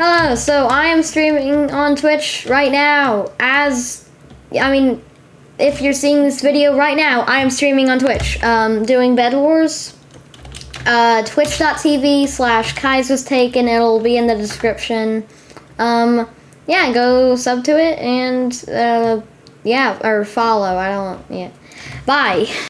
Hello, so I am streaming on Twitch right now if you're seeing this video right now, I am streaming on Twitch, doing Bed Wars, twitch.tv/KaizWasTaken, it'll be in the description, yeah, go sub to it, and, yeah, or follow, bye.